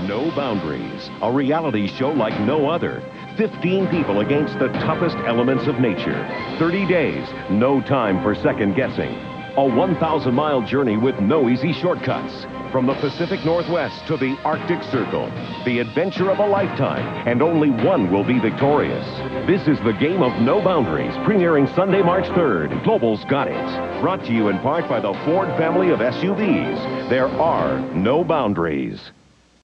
No Boundaries, a reality show like no other. 15 people against the toughest elements of nature. 30 days, no time for second guessing. A 1,000-mile journey with no easy shortcuts. From the Pacific Northwest to the Arctic Circle. The adventure of a lifetime, and only one will be victorious. This is the game of No Boundaries, premiering Sunday, March 3rd. Global's got it. Brought to you in part by the Ford family of SUVs. There are no boundaries.